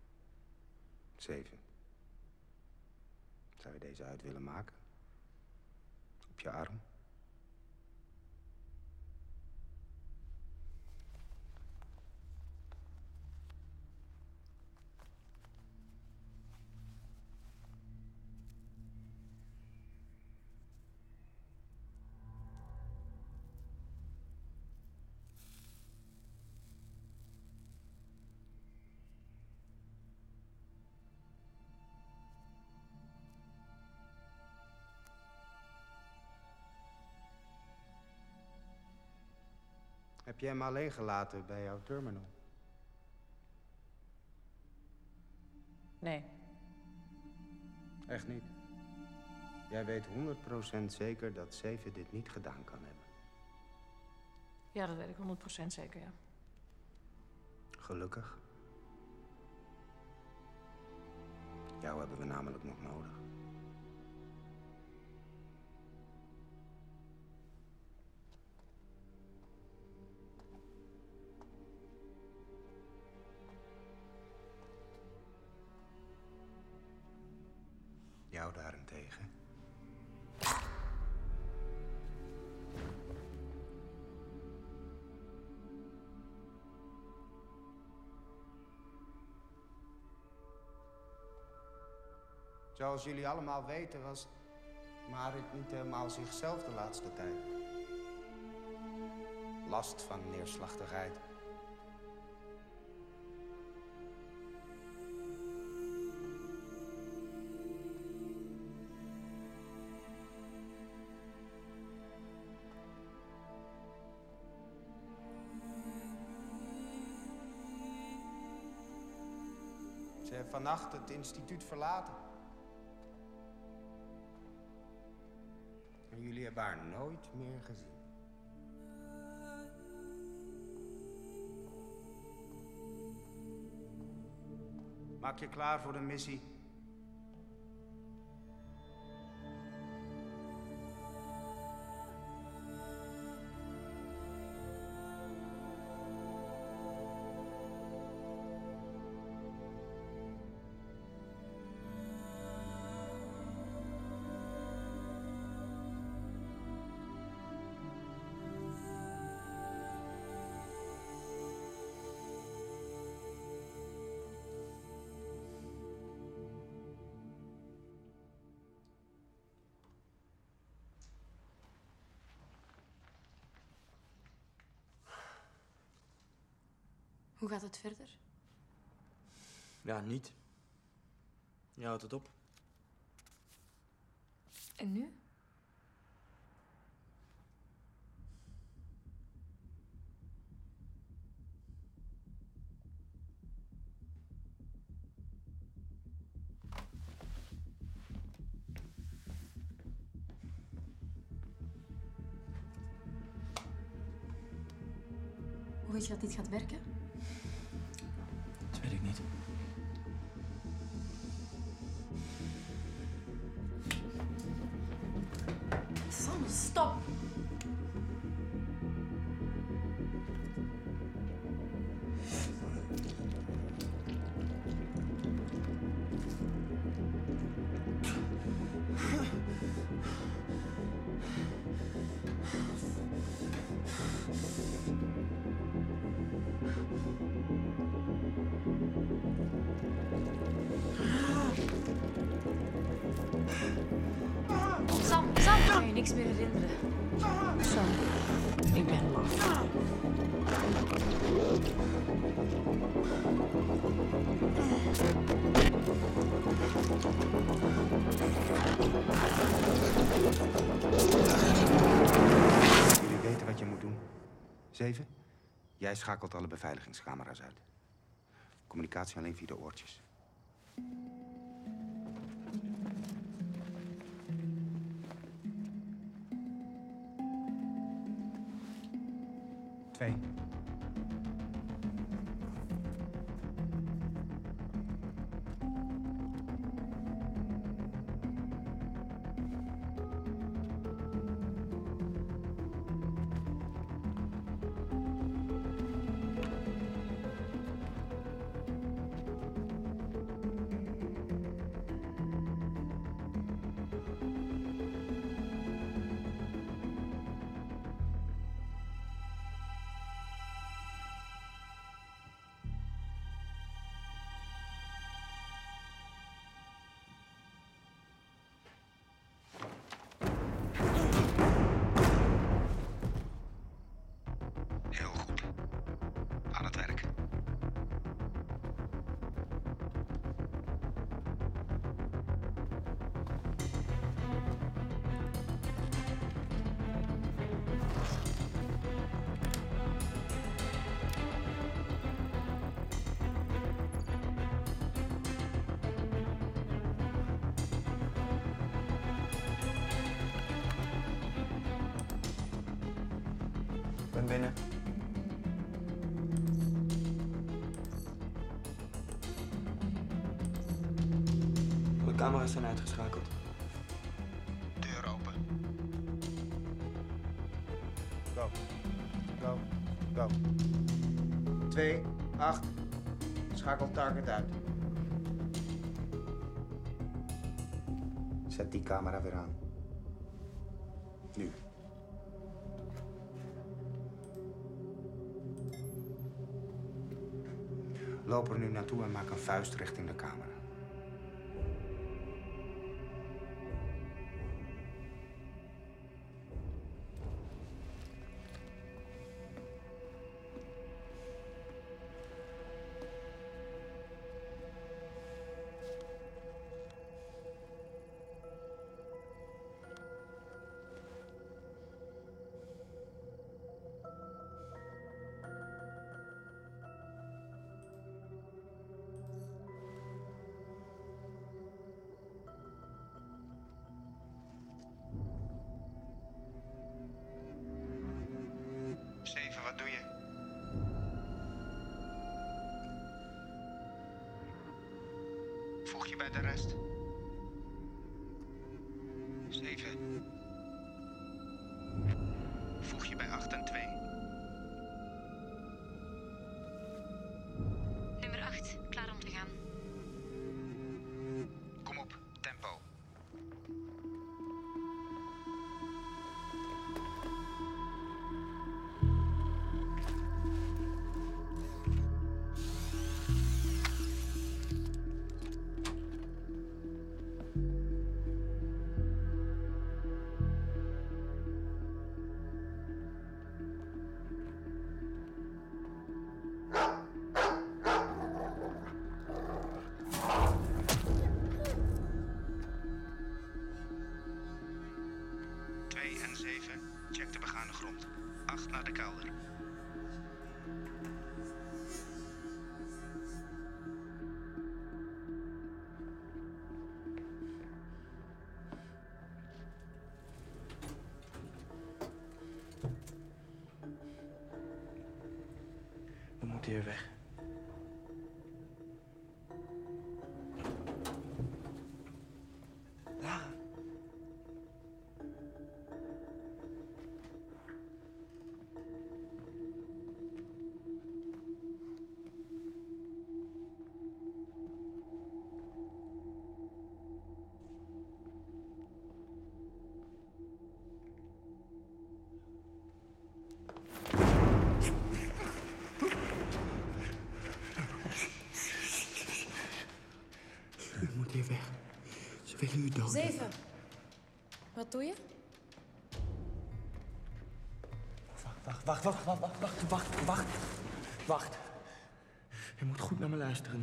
Zeven. Zou je deze uit willen maken? Op je arm. Heb je hem alleen gelaten bij jouw terminal? Nee. Echt niet? Jij weet honderd procent zeker dat Zeven dit niet gedaan kan hebben. Ja, dat weet ik honderd procent zeker, ja. Gelukkig. Jou hebben we namelijk nog nodig. Jou daarentegen. Zoals jullie allemaal weten was Marit niet helemaal zichzelf de laatste tijd. Last van neerslachtigheid. Ze heeft vannacht het instituut verlaten. En jullie hebben haar nooit meer gezien. Maak je klaar voor de missie. Hoe gaat het verder? Ja, niet. Je houdt het op. En nu? Hoe weet je dat dit gaat werken? Dat weet ik niet. Sam, stop! Sam, Sam! Ik kan je niks meer herinneren. Sam, ik ben laf. Jullie weten wat je moet doen. Zeven, jij schakelt alle beveiligingscamera's uit. Communicatie alleen via de oortjes. Twee. ben binnen. Alle camera's zijn uitgeschakeld. Deur open. Go. Go. Go. twee, acht. Schakel target uit. Zet die camera weer aan. Nu. Loop er nu naartoe en maak een vuist richting de camera. Zeven, wat doe je? Voeg je bij de rest. Zeven. Voeg je bij acht en twee. Nummer acht, klaar om te gaan. Kom op, tempo. twee en zeven, check de begane grond. acht naar de kelder. We moeten hier weg. Lara. U moet hier weg. Ze willen u doden. Zeven. Wat doe je? Wacht, wacht, wacht, wacht, wacht, wacht, wacht, wacht. Wacht. Je moet goed naar me luisteren nu.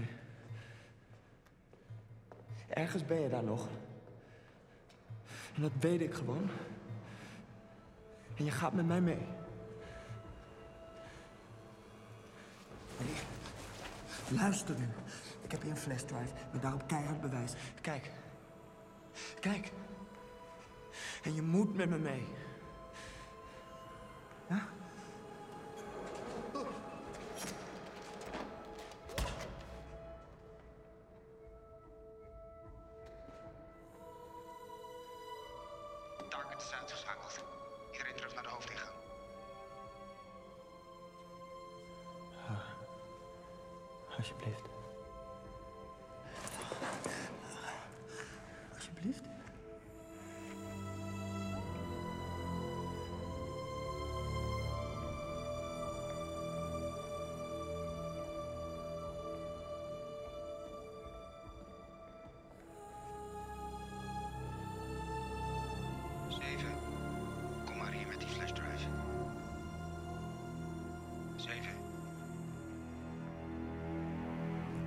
Ergens ben je daar nog. En dat weet ik gewoon. En je gaat met mij mee. Nee. Luister nu. Ik heb hier een flashdrive met daarop keihard bewijs. Kijk. Kijk. En je moet met me mee. Ja? Target is uitgeschakeld. Iedereen terug naar de hoofdingang. Alsjeblieft. Alsjeblieft. Zeven. Kom maar hier met die flashdrive. Zeven.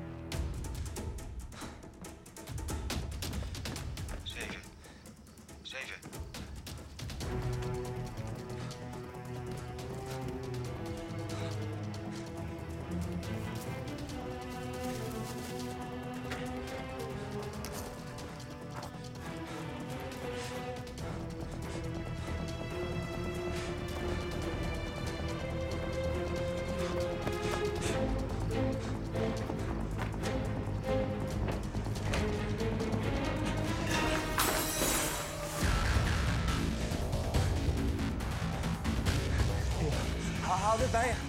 weer bij je.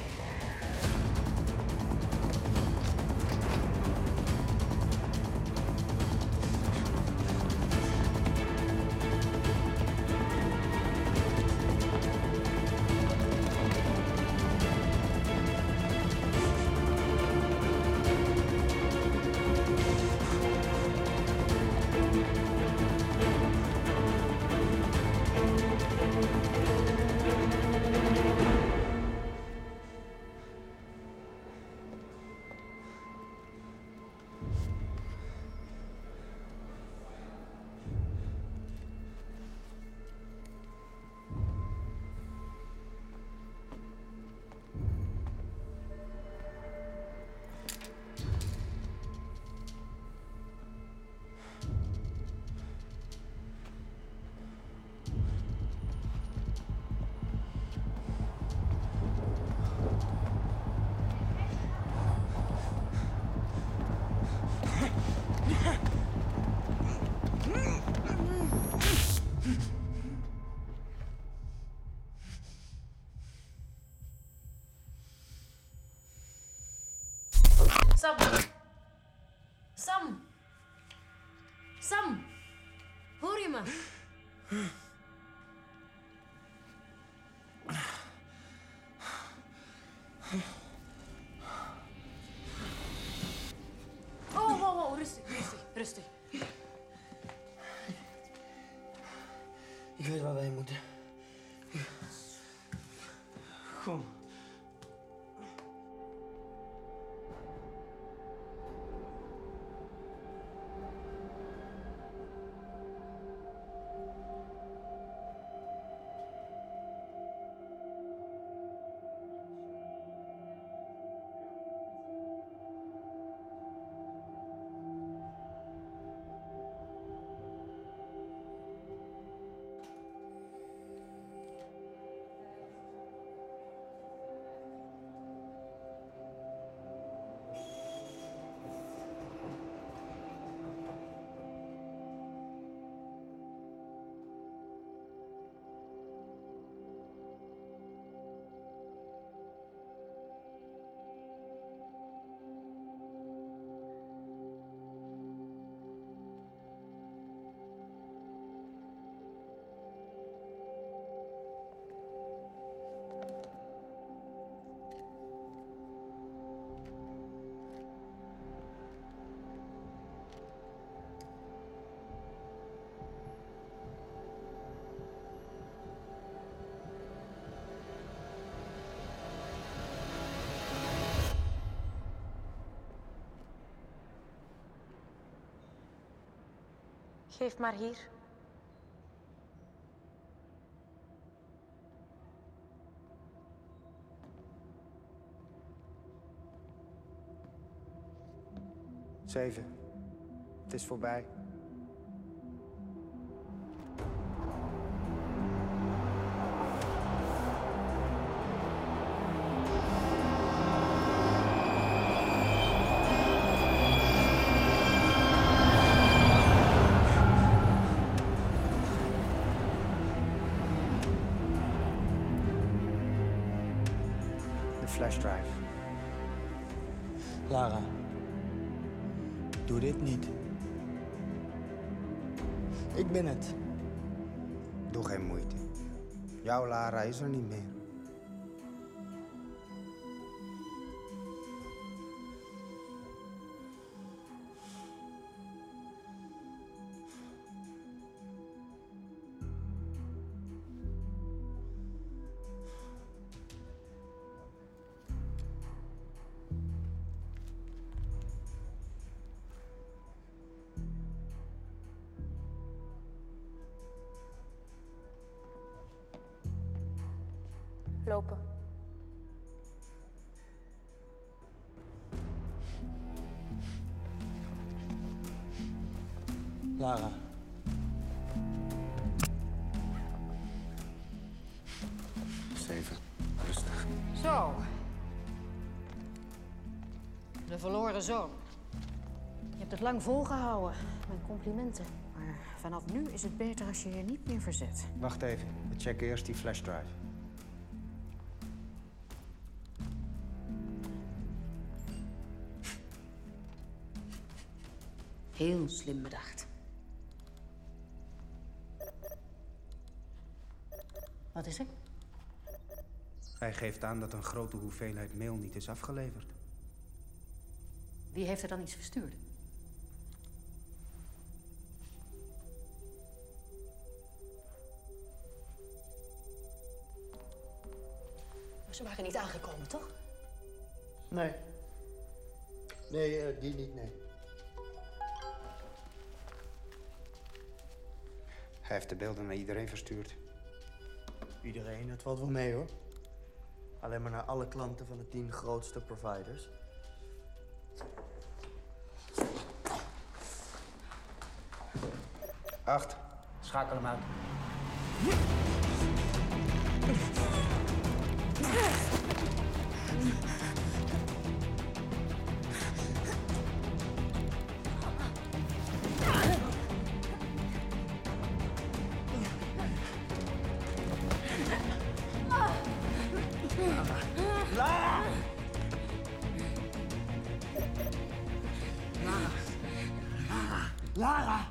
Sam. Sam. Sam. Hoor je me? Oh, wow, wow, rustig, rustig, rustig. Ik weet waar wij moeten. Kom. Geef maar hier. Zeven. Het is voorbij. Flash drive. Lara, doe dit niet. Ik ben het. Doe geen moeite. Jouw Lara is er niet meer. Lopen. Lara. Zeven. Rustig. Zo. De verloren zoon. Je hebt het lang volgehouden. Mijn complimenten. Maar vanaf nu is het beter als je je niet meer verzet. Wacht even. We checken eerst die flash drive. Heel slim bedacht. Wat is er? Hij geeft aan dat een grote hoeveelheid mail niet is afgeleverd. Wie heeft er dan iets verstuurd? Ze waren niet aangekomen, toch? Nee. Nee, uh, die niet, nee. Hij heeft de beelden naar iedereen verstuurd. Iedereen, het valt wel mee hoor. Alleen maar naar alle klanten van de tien grootste providers. Acht. Schakel hem uit. Lara! Lara! Lara!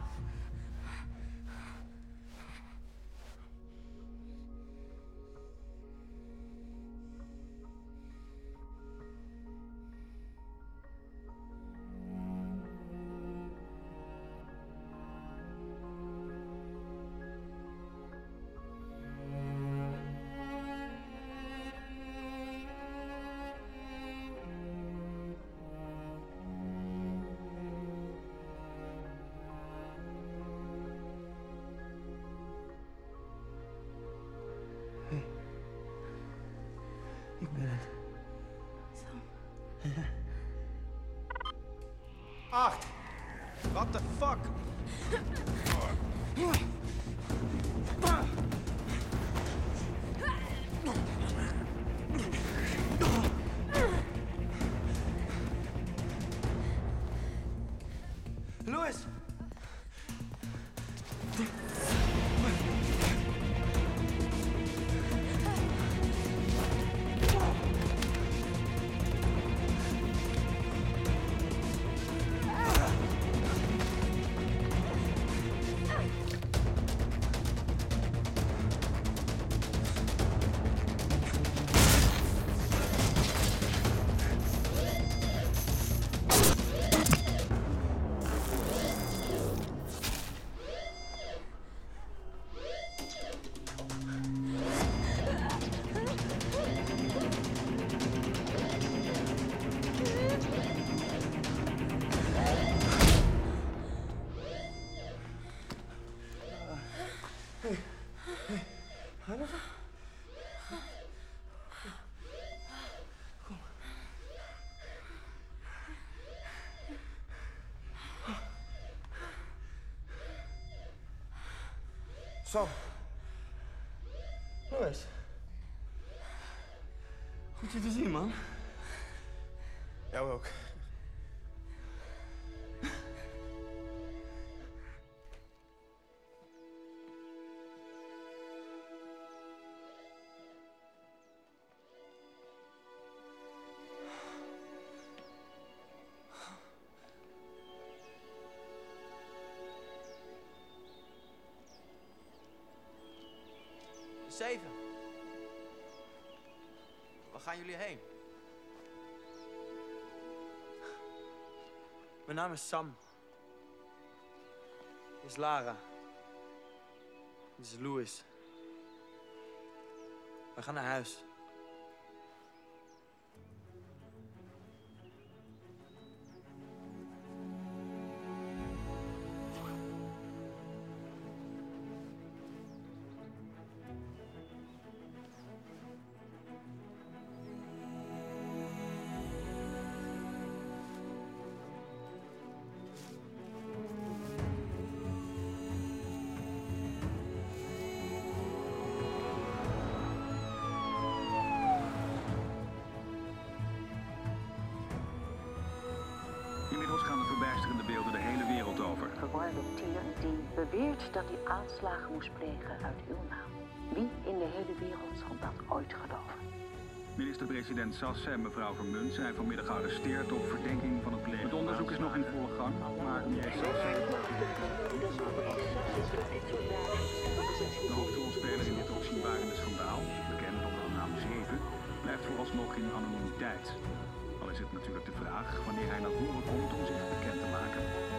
Ik ben het. Acht. What the fuck? Louis! Sam. Louis. Goed je te zien, man. Jou ook. Zeven. Waar gaan jullie heen? Mijn naam is Sam. Dit is Lara. Dit is Louis. We gaan naar huis. Inmiddels gaan de verbijsterende beelden de hele wereld over. Verwarde Tier die beweert dat hij aanslagen moest plegen uit uw naam. Wie in de hele wereld zal dat ooit geloven? Minister-president Sassen en mevrouw Vermunt zijn vanmiddag gearresteerd op verdenking van het plegen. Het onderzoek is nog in volle gang, maar meneer Sassen... De hoofdrolspeler in dit opzienbarende schandaal, bekend onder de naam Zeven, blijft vooralsnog in anonimiteit. Al is het natuurlijk de vraag wanneer hij naar voren komt om zich bekend te maken.